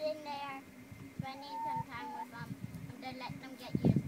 in there spending some time with them and then let them get used